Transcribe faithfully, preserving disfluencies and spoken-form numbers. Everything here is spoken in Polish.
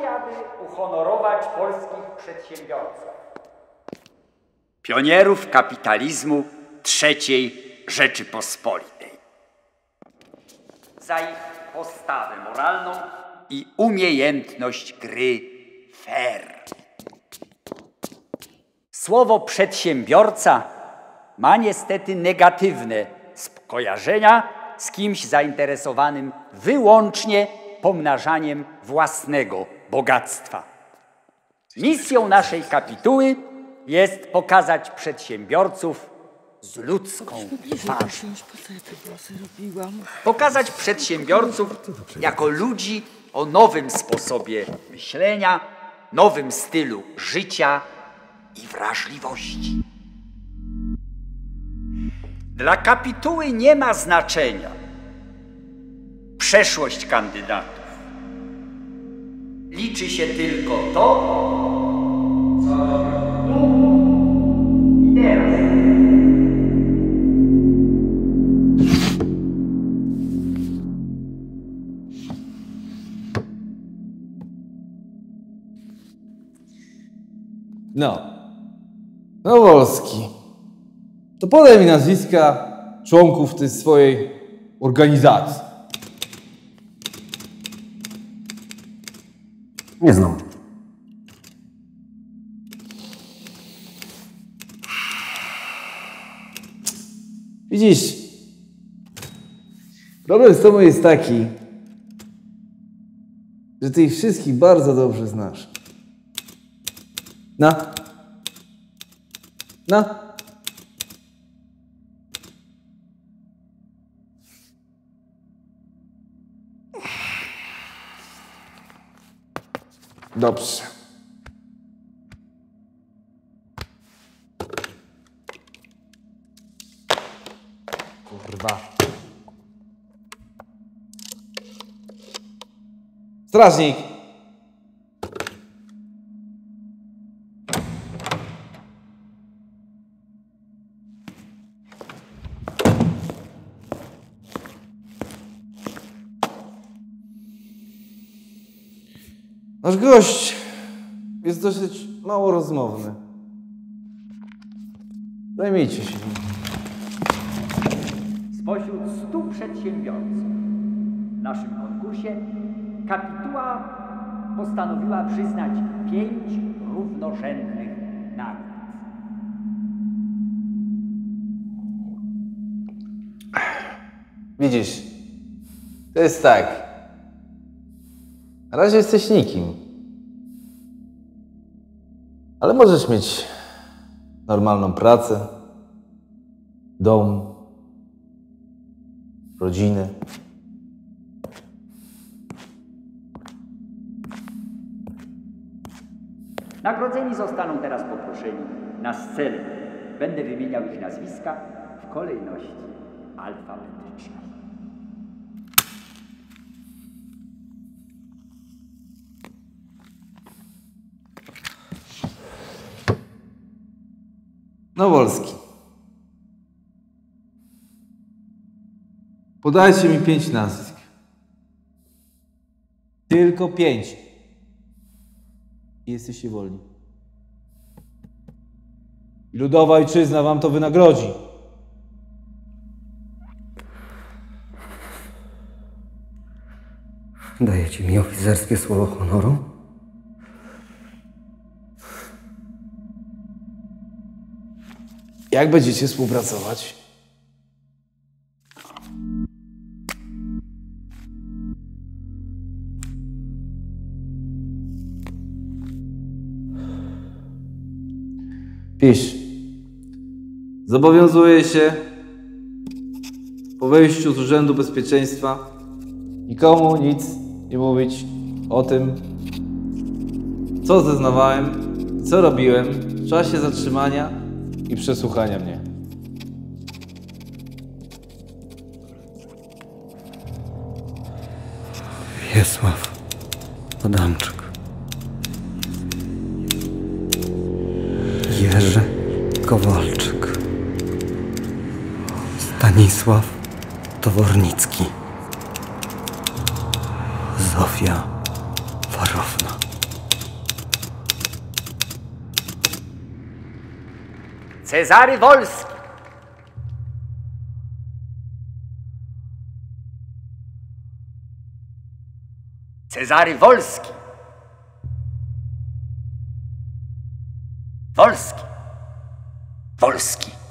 aby uhonorować polskich przedsiębiorców, pionierów kapitalizmu trzeciej Rzeczypospolitej, za ich postawę moralną i umiejętność gry fair. Słowo przedsiębiorca ma niestety negatywne skojarzenia z kimś zainteresowanym wyłącznie pomnażaniem własnego bogactwa. Misją naszej kapituły jest pokazać przedsiębiorców z ludzką twarzą. Pokazać przedsiębiorców jako ludzi o nowym sposobie myślenia, nowym stylu życia i wrażliwości. Dla kapituły nie ma znaczenia przeszłość kandydatów. Liczy się tylko to, co robią tu i teraz. No. Nowolski. To podaj mi nazwiska członków tej swojej organizacji. Nie znam. Widzisz, problem z tobą jest taki, że ty ich wszystkich bardzo dobrze znasz. No. No. Dobrze. Kurwa. Strażnik. Nasz gość jest dosyć mało rozmowny. Zajmijcie się nim. Spośród stu przedsiębiorców w naszym konkursie kapituła postanowiła przyznać pięć równorzędnych nagród. Widzisz, to jest tak. Na razie jesteś nikim. Ale możesz mieć normalną pracę, dom, rodzinę. Nagrodzeni zostaną teraz poproszeni na scenę. Będę wymieniał ich nazwiska w kolejności alfabetycznej. Nowolski. Podajcie mi pięć nazwisk. Tylko pięć. I jesteście wolni. I ludowa ojczyzna wam to wynagrodzi. Dajecie mi oficerskie słowo honoru? Jak będziecie współpracować? Pisz. Zobowiązuję się po wejściu z Urzędu Bezpieczeństwa nikomu nic nie mówić o tym, co zeznawałem, co robiłem w czasie zatrzymania i przesłuchania mnie. Wiesław Adamczyk. Jerzy Kowalczyk. Stanisław Towornicki. Zofia Warowna. Cezary Wolski. Cezary Wolski. Wolski. Wolski.